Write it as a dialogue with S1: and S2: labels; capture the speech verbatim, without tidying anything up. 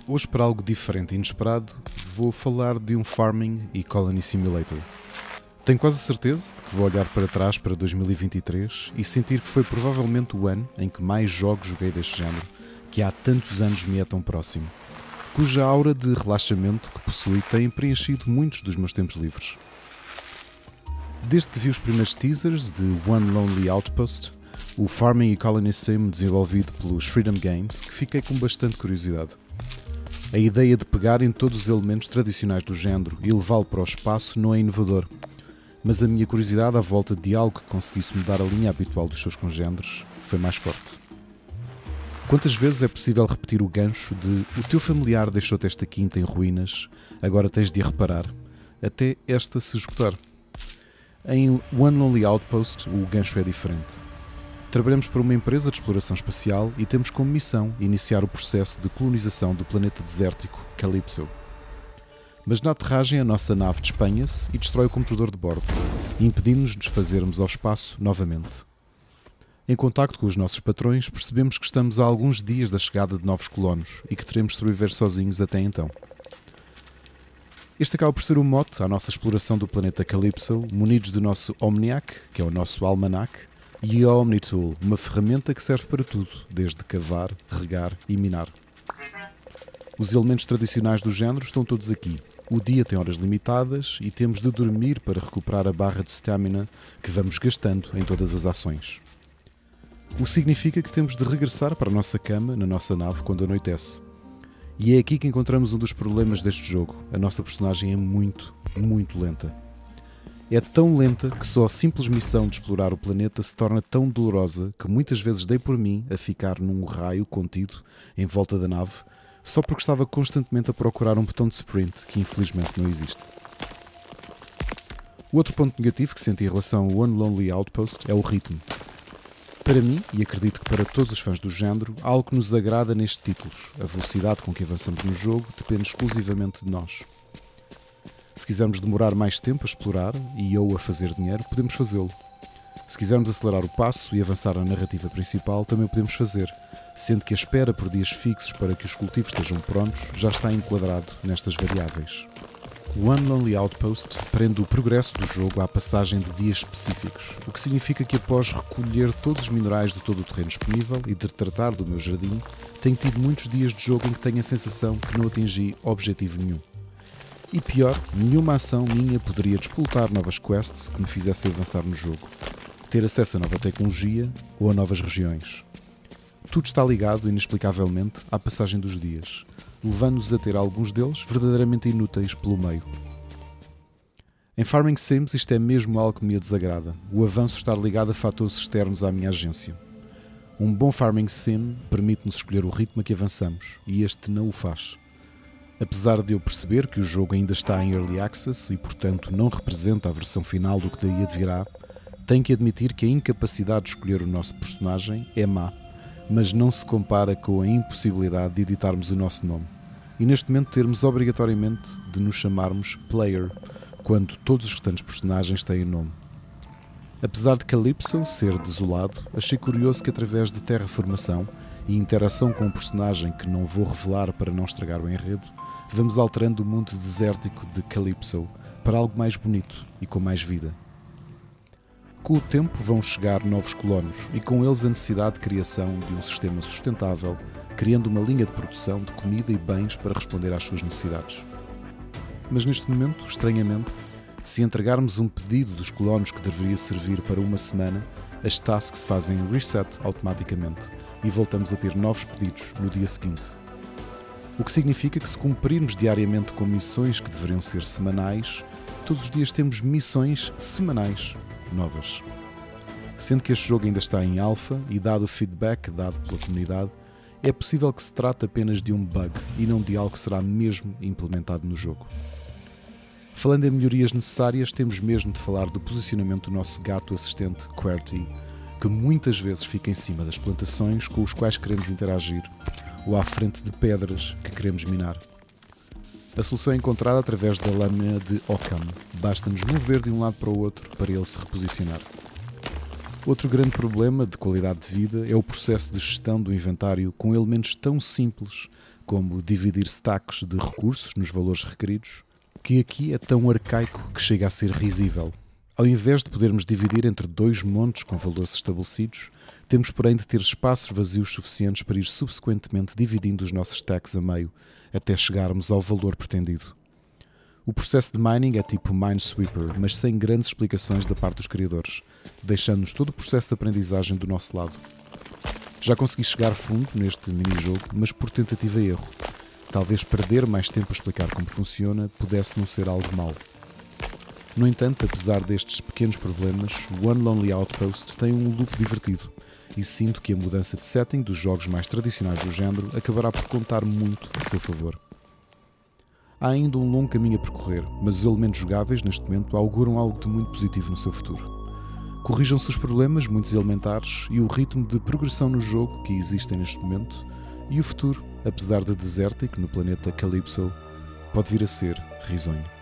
S1: Hoje, para algo diferente e inesperado, vou falar de um Farming e Colony Simulator. Tenho quase certeza de que vou olhar para trás para dois mil e vinte e três e sentir que foi provavelmente o ano em que mais jogos joguei deste género, que há tantos anos me é tão próximo, cuja aura de relaxamento que possui tem preenchido muitos dos meus tempos livres. Desde que vi os primeiros teasers de One Lonely Outpost, o Farming e Colony Sim desenvolvido pelos Freedom Games, que fiquei com bastante curiosidade. A ideia de pegar em todos os elementos tradicionais do género e levá-lo para o espaço não é inovador, mas a minha curiosidade à volta de algo que conseguisse mudar a linha habitual dos seus congêneres foi mais forte. Quantas vezes é possível repetir o gancho de o teu familiar deixou-te esta quinta em ruínas, agora tens de a reparar, até esta se esgotar? Em One Lonely Outpost o gancho é diferente. Trabalhamos para uma empresa de exploração espacial e temos como missão iniciar o processo de colonização do planeta desértico Calypso. Mas na aterragem a nossa nave despenha-se e destrói o computador de bordo, impedindo-nos de fazermos ao espaço novamente. Em contacto com os nossos patrões, percebemos que estamos a alguns dias da chegada de novos colonos e que teremos de sobreviver sozinhos até então. Este acaba por ser o mote à nossa exploração do planeta Calypso, munidos do nosso Omniac, que é o nosso almanac, e a Omnitool, uma ferramenta que serve para tudo, desde cavar, regar e minar. Os elementos tradicionais do género estão todos aqui. O dia tem horas limitadas e temos de dormir para recuperar a barra de stamina que vamos gastando em todas as ações. O que significa que temos de regressar para a nossa cama, na nossa nave, quando anoitece. E é aqui que encontramos um dos problemas deste jogo. A nossa personagem é muito, muito lenta. É tão lenta que só a simples missão de explorar o planeta se torna tão dolorosa que muitas vezes dei por mim a ficar num raio contido em volta da nave só porque estava constantemente a procurar um botão de sprint que infelizmente não existe. O outro ponto negativo que senti em relação ao One Lonely Outpost é o ritmo. Para mim, e acredito que para todos os fãs do género, há algo que nos agrada nestes títulos. A velocidade com que avançamos no jogo depende exclusivamente de nós. Se quisermos demorar mais tempo a explorar e ou a fazer dinheiro, podemos fazê-lo. Se quisermos acelerar o passo e avançar na narrativa principal, também podemos fazer, sendo que a espera por dias fixos para que os cultivos estejam prontos já está enquadrado nestas variáveis. O One Lonely Outpost prende o progresso do jogo à passagem de dias específicos, o que significa que após recolher todos os minerais de todo o terreno disponível e de tratar do meu jardim, tenho tido muitos dias de jogo em que tenho a sensação que não atingi objetivo nenhum. E pior, nenhuma ação minha poderia despoltar novas quests que me fizessem avançar no jogo, ter acesso a nova tecnologia ou a novas regiões. Tudo está ligado, inexplicavelmente, à passagem dos dias, levando-nos a ter alguns deles verdadeiramente inúteis pelo meio. Em Farming Sims isto é mesmo algo que me desagrada, o avanço estar ligado a fatores externos à minha agência. Um bom Farming Sim permite-nos escolher o ritmo a que avançamos, e este não o faz. Apesar de eu perceber que o jogo ainda está em Early Access e, portanto, não representa a versão final do que daí advirá, tenho que admitir que a incapacidade de escolher o nosso personagem é má, mas não se compara com a impossibilidade de editarmos o nosso nome e, neste momento, termos obrigatoriamente de nos chamarmos Player, quando todos os restantes personagens têm nome. Apesar de Calypso ser desolado, achei curioso que, através de terraformação e interação com um personagem que não vou revelar para não estragar o enredo, vamos alterando o mundo desértico de Calypso para algo mais bonito e com mais vida. Com o tempo vão chegar novos colonos e com eles a necessidade de criação de um sistema sustentável, criando uma linha de produção de comida e bens para responder às suas necessidades. Mas neste momento, estranhamente, se entregarmos um pedido dos colonos que deveria servir para uma semana, as tasks fazem reset automaticamente e voltamos a ter novos pedidos no dia seguinte. O que significa que se cumprirmos diariamente com missões que deveriam ser semanais, todos os dias temos missões semanais novas. Sendo que este jogo ainda está em alpha e dado o feedback dado pela comunidade, é possível que se trate apenas de um bug e não de algo que será mesmo implementado no jogo. Falando em melhorias necessárias, temos mesmo de falar do posicionamento do nosso gato assistente QWERTY, que muitas vezes fica em cima das plantações com os quais queremos interagir ou à frente de pedras que queremos minar. A solução é encontrada através da lâmina de Occam. Basta-nos mover de um lado para o outro para ele se reposicionar. Outro grande problema de qualidade de vida é o processo de gestão do inventário com elementos tão simples como dividir stacks de recursos nos valores requeridos, que aqui é tão arcaico que chega a ser risível. Ao invés de podermos dividir entre dois montes com valores estabelecidos, temos porém de ter espaços vazios suficientes para ir subsequentemente dividindo os nossos stacks a meio, até chegarmos ao valor pretendido. O processo de mining é tipo Minesweeper, mas sem grandes explicações da parte dos criadores, deixando-nos todo o processo de aprendizagem do nosso lado. Já consegui chegar fundo neste mini-jogo, mas por tentativa e erro. Talvez perder mais tempo a explicar como funciona pudesse não ser algo mau. No entanto, apesar destes pequenos problemas, o One Lonely Outpost tem um loop divertido e sinto que a mudança de setting dos jogos mais tradicionais do género acabará por contar muito a seu favor. Há ainda um longo caminho a percorrer, mas os elementos jogáveis, neste momento, auguram algo de muito positivo no seu futuro. Corrijam-se os problemas, muitos elementares, e o ritmo de progressão no jogo que existem neste momento, e o futuro, apesar de desértico no planeta Calypso, pode vir a ser risonho.